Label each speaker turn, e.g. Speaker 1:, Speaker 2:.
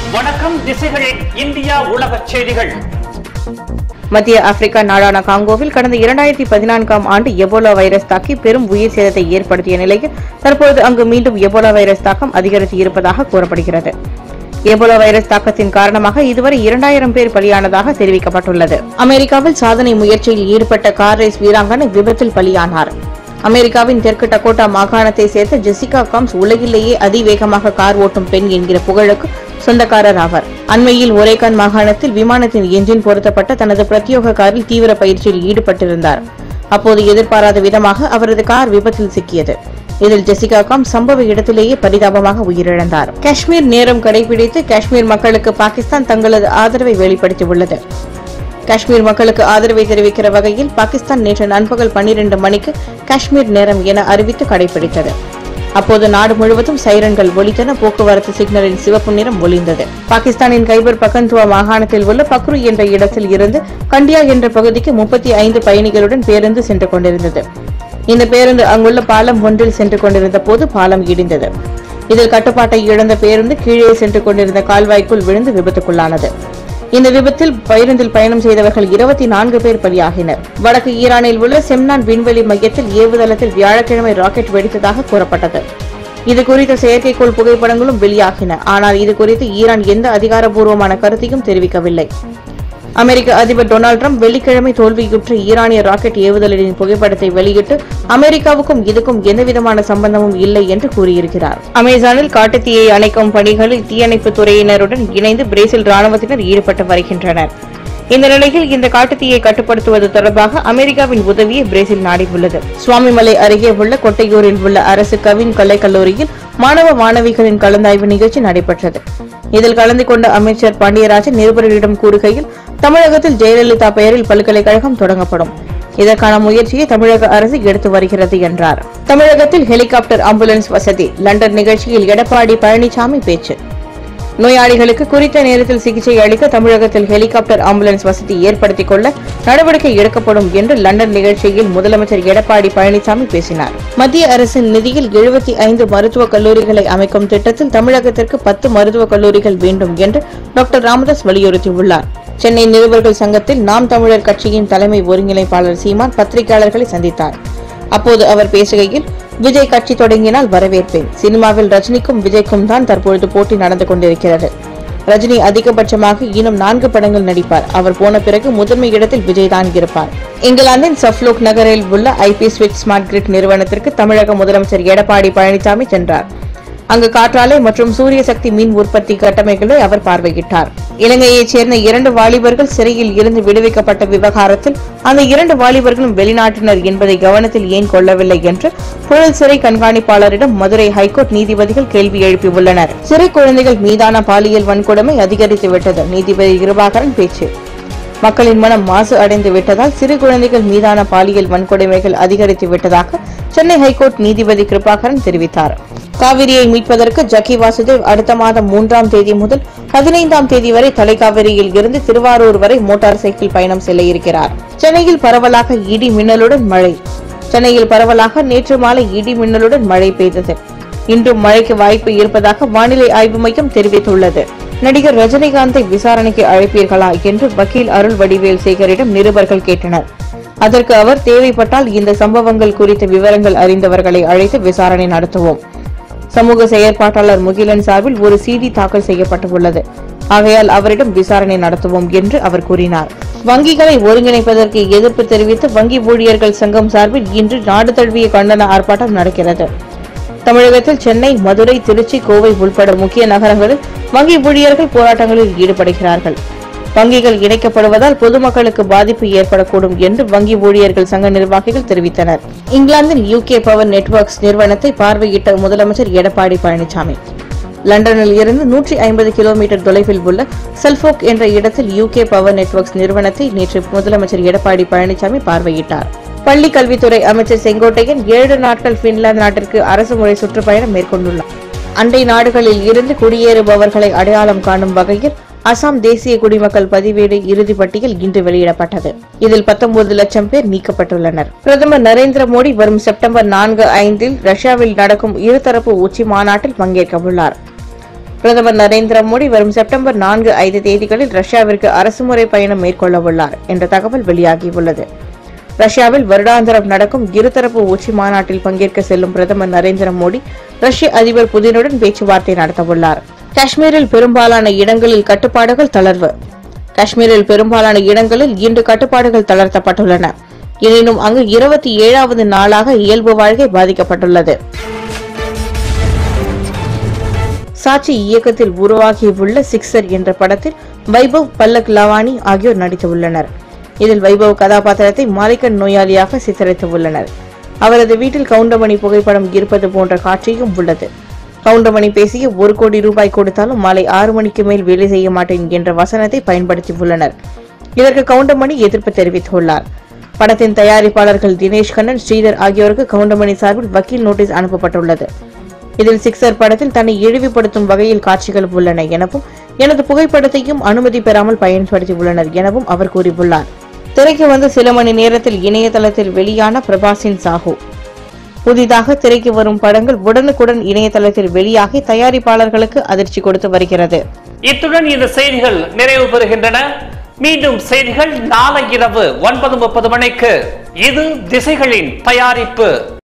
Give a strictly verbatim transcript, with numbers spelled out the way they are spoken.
Speaker 1: வணக்கம் திசைகளின் இந்தியா உலக செய்திகள்.
Speaker 2: மத்திய ஆப்பிரிக்கா நாடான காங்கோவில் கடந்த இரண்டாயிரத்தி பதினான்காம் ஆண்டு எபோலா வைரஸ் தாக்கி பெரும் உயிர் சேதத்தை ஏற்படுத்திய நிலையில் தற்போது அங்கு மீண்டும் எபோலா வைரஸ் தாக்கம் அதிகரித்து இருப்பதாக கூறப்படுகிறது. எபோலா வைரஸ் தாக்கத்தின் காரணமாக இதுவரை இரண்டாயிரம் பேர் பலியானதாக தெரிவிக்கப்பட்டுள்ளது. அமெரிக்காவில் சாதனை முயற்சியில் ஈடுபட்ட கார் ரேஸ் வீராங்கனை விபத்தில் பலியானார். அமெரிக்காவின் தெற்கு டகோட்டா மாகாணத்தை சேர்ந்த ஜெசிகா காம்ஸ் உலகிலேயே அதிவேகமாக கார் ஓட்டும் பெண் என்கிற புகழுக்கு சொந்தக்காரர் ஆவார். அண்மையில் ஒரேகான் மாகாணத்தில் விமானத்தின் என்ஜின் பொருத்தப்பட்ட தனது பிரத்யோக காரில் தீவிர பயிற்சியில் ஈடுபட்டிருந்தார். அப்போது எதிர்பாராத விதமாக அவரது கார் விபத்தில் சிக்கியது. இதில் ஜெசிகா காம்ஸ் சம்பவ இடத்திலேயே பரிதாபமாக உயிரிழந்தார். காஷ்மீர் நேரம் கடைபிடித்து காஷ்மீர் மக்களுக்கு பாகிஸ்தான் தங்களது ஆதரவை வெளிப்படுத்தியுள்ளது. காஷ்மீர் மக்களுக்கு ஆதரவை தெரிவிக்கிற வகையில் பாகிஸ்தான் நேற்று நண்பகல் பன்னிரண்டு மணிக்கு காஷ்மீர் நேரம் என அறிவித்து கடைபிடித்தது. அப்போது நாடு முழுவதும் சைரன்கள் ஒலித்தன, போக்குவரத்து சிக்னலின் சிவப்பு நிறம் ஒளிந்தது. பாகிஸ்தானின் கைபர் பக்கன்துவா மாகாணத்தில் உள்ள பக்ரு என்ற இடத்தில் இருந்து கண்டியா என்ற பகுதிக்கு முப்பத்தி ஐந்து பயணிகளுடன் பேருந்து சென்று கொண்டிருந்தது. இந்த பேருந்து அங்குள்ள பாலம் ஒன்றில் சென்று கொண்டிருந்த போது பாலம் இடிந்தது. இதில் கட்டுப்பாட்டை இழந்த பேருந்து கீழே சென்று கொண்டிருந்த கால்வாய்க்குள் விழுந்து விபத்துக்குள்ளானது. இந்த விபத்தில் பேருந்தில் பயணம் செய்தவர்கள் இருபத்தி நான்கு பேர் பலியாகினர். வடக்கு ஈரானில் உள்ள செம்னான் விண்வெளி மையத்தில் ஏவுதளத்தில் வியாழக்கிழமை ராக்கெட் வெடித்ததாக கூறப்பட்டது. இதுகுறித்த செயற்கைக்கோள் புகைப்படங்களும் வெளியாகின. ஆனால் இதுகுறித்து ஈரான் எந்த அதிகாரப்பூர்வமான கருத்தையும் தெரிவிக்கவில்லை. அமெரிக்க அதிபர் டொனால்டு டிரம்ப் வெள்ளிக்கிழமை தோல்வியுற்ற ஈரானிய ராக்கெட் ஏவுதலின் புகைப்படத்தை வெளியிட்டு அமெரிக்காவுக்கும் இதுக்கும் எந்தவிதமான சம்பந்தமும் இல்லை என்று கூறியிருக்கிறார். அமேசானில் காட்டுத்தீயை அணைக்கும் பணிகளில் தீயணைப்பு துறையினருடன் இணைந்து பிரேசில் ராணுவத்தினர் ஈடுபட்டு வருகின்றனர். இந்த நிலையில் இந்த காட்டுத்தீயை கட்டுப்படுத்துவது தொடர்பாக அமெரிக்காவின் உதவியை பிரேசில் நாடியுள்ளது. சுவாமிமலை அருகே உள்ள கொட்டையூரில் உள்ள அரசு கவின் கலைக்கல்லூரியில் மாணவ மாணவிகளின் கலந்தாய்வு நிகழ்ச்சி நடைபெற்றது. இதில் கலந்து கொண்ட அமைச்சர் பாண்டியராஜன் நிருபர்களிடம் கூறுகையில், தமிழகத்தில் ஜெயலலிதா பெயரில் பல்கலைக்கழகம் தொடங்கப்படும். இதற்கான முயற்சியை தமிழக அரசு எடுத்து வருகிறது என்றார். தமிழகத்தில் ஹெலிகாப்டர் ஆம்புலன்ஸ் வசதி. லண்டன் நிகழ்ச்சியில் எடப்பாடி பழனிசாமி பேச்சு. நோயாளிகளுக்கு குறித்த நேரத்தில் சிகிச்சை அளிக்க தமிழகத்தில் ஹெலிகாப்டர் ஆம்புலன்ஸ் வசதி ஏற்படுத்திக் கொள்ள நடவடிக்கை எடுக்கப்படும் என்று லண்டன் நிகழ்ச்சியில் முதலமைச்சர் எடப்பாடி பழனிசாமி பேசினார். மத்திய அரசின் நிதியில் எழுபத்தி ஐந்து மருத்துவக் கல்லூரிகளை அமைக்கும் திட்டத்தில் தமிழகத்திற்கு பத்து மருத்துவக் கல்லூரிகள் வேண்டும் என்று டாக்டர் ராமதாஸ் வலியுறுத்தியுள்ளார். சென்னை நிருபர்கள் சங்கத்தில் நாம் தமிழர் கட்சியின் தலைமை ஒருங்கிணைப்பாளர் சீமான் பத்திரிகையாளர்களை சந்தித்தார். அப்போது அவர் பேசுகையில், விஜய் கட்சி தொடங்கினால் வரவேற்பேன். சினிமாவில் ரஜினிக்கும் விஜய்க்கும் தான் தற்பொழுது போட்டி நடந்து கொண்டிருக்கிறது. ரஜினி அதிகபட்சமாக இன்னும் நான்கு படங்கள் நடிப்பார். அவர் போன பிறகு முதன்மை இடத்தில் விஜய் தான் இருப்பார். இங்கிலாந்தின் சஃப்லோக் நகரில் உள்ள ஐபி ஸ்விட்ச் ஸ்மார்ட் கிரிட் நிறுவனத்திற்கு தமிழக முதலமைச்சர் எடப்பாடி பழனிசாமி சென்றார். அங்கு காற்றாலை மற்றும் சூரிய சக்தி மின் உற்பத்தி கட்டமைப்புகளை அவர் பார்வையிட்டார். இலங்கையைச் சேர்ந்த இரண்டு வாலிபர்கள் சிறையில் இருந்து விடுவிக்கப்பட்ட விவகாரத்தில் அந்த இரண்டு வாலிபர்களும் வெளிநாட்டினர் என்பதை கவனத்தில் ஏன் கொள்ளவில்லை என்று புழல் சிறை கண்காணிப்பாளரிடம் மதுரை ஹைகோர்ட் நீதிபதிகள் கேள்வி எழுப்பியுள்ளனர். சிறை குழந்தைகள் மீதான பாலியல் வன்கொடுமை அதிகரித்துவிட்டது. நீதிபதி கிருபாகரன் பேச்சு. மக்களின் மனம் மாசு அடைந்து விட்டதால் சிறு குழந்தைகள் மீதான பாலியல் வன்கொடுமைகள் அதிகரித்து விட்டதாக சென்னை ஹைகோர்ட் நீதிபதி கிருபாகரன் தெரிவித்தார். காவிரியை மீட்பதற்கு ஜக்கி வாசுதேவ் அடுத்த மாதம் மூன்றாம் தேதி முதல் பதினைந்தாம் தேதி வரை தலைக்காவிரியில் இருந்து திருவாரூர் வரை மோட்டார் சைக்கிள் பயணம் செல்ல இருக்கிறார். சென்னையில் பரவலாக இடி மின்னலுடன் மழை. சென்னையில் பரவலாக நேற்று மாலை இடி மின்னலுடன் மழை பெய்தது. இன்றும் மழைக்கு வாய்ப்பு இருப்பதாக வானிலை ஆய்வு மையம் தெரிவித்துள்ளது. நடிகர் ரஜினிகாந்தை விசாரணைக்கு அழைப்பீர்களா என்று வக்கீல் அருள் வடிவேல் சேகரிடம் நிருபர்கள் கேட்டனர். அதற்கு அவர், தேவைப்பட்டால் இந்த சம்பவங்கள் குறித்த விவரங்கள் அறிந்தவர்களை அழைத்து விசாரணை நடத்துவோம். சமூக செயற்பாட்டாளர் முகிலன் சார்பில் ஒரு சிடி தாக்கல் செய்யப்பட்டுள்ளது. ஆகையால் அவரிடம் விசாரணை நடத்துவோம் என்று அவர் கூறினார். வங்கிகளை ஒருங்கிணைப்பதற்கு எதிர்ப்பு தெரிவித்து வங்கி ஊழியர்கள் சங்கம் சார்பில் இன்று நாடு தழுவிய கண்டன ஆர்ப்பாட்டம் நடக்கிறது. தமிழகத்தில் சென்னை, மதுரை, திருச்சி, கோவை உள்பட முக்கிய நகரங்களில் வங்கி ஊழியர்கள் போராட்டங்களில் ஈடுபடுகிறார்கள். வங்கிகள் இணைக்கப்படுவதால் பொதுமக்களுக்கு பாதிப்பு ஏற்படக்கூடும் என்று வங்கி ஊழியர்கள் சங்க நிர்வாகிகள் தெரிவித்தனர். இங்கிலாந்தில் யூகே பவர் நெட்வொர்க்ஸ் நிறுவனத்தை பார்வையிட்ட முதலமைச்சர் எடப்பாடி பழனிசாமி. லண்டனில் இருந்து நூற்றி ஐம்பது கிலோமீட்டர் தொலைவில் உள்ள சல்ஃபோக் என்ற இடத்தில் யூகே பவர் நெட்வொர்க்ஸ் நிறுவனத்தை நேற்று முதலமைச்சர் எடப்பாடி பழனிசாமி பார்வையிட்டார். பள்ளி கல்வித்துறை அமைச்சர் செங்கோட்டையன் ஏழு நாட்கள் பின்லாந்து நாட்டிற்கு அரசுமுறை சுற்றுப்பயணம் மேற்கொண்டுள்ளார். அண்டை நாடுகளில் இருந்து குடியேறுபவர்களை அடையாளம் காணும் வகையில் அசாம் தேசிய குடிமக்கள் பதிவேடு இறுதி பட்டியல் இன்று வெளியிடப்பட்டது. இதில் பத்தொன்பது லட்சம் பேர் நீக்கப்பட்டுள்ளனர். பிரதமர் நரேந்திர மோடி வரும் செப்டம்பர் நான்கு ஐந்தில் ரஷ்யாவில் நடக்கும் இருதரப்பு உச்சி மாநாட்டில் பங்கேற்க உள்ளார். பிரதமர் நரேந்திர மோடி வரும் செப்டம்பர் நான்கு ஐந்து தேதிகளில் ரஷ்யாவிற்கு அரசுமுறை பயணம் மேற்கொள்ள உள்ளார் என்ற தகவல் வெளியாகியுள்ளது. ரஷ்யாவில் வருடாந்திரம் நடக்கும் இருதரப்பு உச்சி மாநாட்டில் பங்கேற்க செல்லும் பிரதமர் நரேந்திர மோடி ரஷ்ய அதிபர் புதினுடன் பேச்சுவார்த்தை நடத்தவுள்ளார். காஷ்மீரில் பெரும்பாலான இடங்களில் கட்டுப்பாடுகள் தளர்வு. காஷ்மீரில் பெரும்பாலான இடங்களில் இன்று கட்டுப்பாடுகள் தளர்த்தப்பட்டுள்ளன. எனினும் அங்கு இருபத்தி ஏழாவது நாளாக இயல்பு வாழ்க்கை பாதிக்கப்பட்டுள்ளது. சாட்சி இயக்கத்தில் உருவாகியுள்ள சிக்ஸர் என்ற படத்தில் வைபவ் பல்லக் லவானி ஆகியோர் நடித்துள்ளனர். இதில் வைபவ் கதாபாத்திரத்தை மாலைக்கண் நோயாளியாக சித்தரித்துள்ளனர். அவரது வீட்டில் கவுண்டமணி புகைப்படம் இருப்பது போன்ற காட்சியும் உள்ளது. கவுண்டமணி பேசிய ஒரு கோடி ரூபாய் கொடுத்தாலும் மாலை ஆறு மணிக்கு மேல் வேலை செய்ய மாட்டேன் என்ற வசனத்தை பயன்படுத்தியுள்ளனர். இதற்கு கவுண்டமணி எதிர்ப்பு தெரிவித்துள்ளார். படத்தின் தயாரிப்பாளர்கள் தினேஷ் கண்ணன், ஸ்ரீதர் ஆகியோருக்கு கவுண்டமணி சார்பில் வக்கீல் நோட்டீஸ் அனுப்பப்பட்டுள்ளது. இதில் சிக்ஸர் படத்தில் தன்னை இழிவுபடுத்தும் வகையில் காட்சிகள் உள்ளன எனவும் எனது புகைப்படத்தையும் அனுமதி பெறாமல் பயன்படுத்தியுள்ளனர் எனவும் அவர் கூறியுள்ளார். திரைக்கு வந்து சில மணி நேரத்தில் இணையதளத்தில் வெளியான பிரபாஸின் சாஹூ. புதிதாக திரைக்கு வரும் படங்கள் உடனுக்குடன் இணையதளத்தில் வெளியாகி தயாரிப்பாளர்களுக்கு அதிர்ச்சி கொடுத்து வருகிறது.
Speaker 1: இத்துடன் இந்த செய்திகள் நிறைவு பெறுகின்றன. மீண்டும் செய்திகள் நாளை இரவு ஒன்பது முப்பது மணிக்கு. இது திசைகளின் தயாரிப்பு.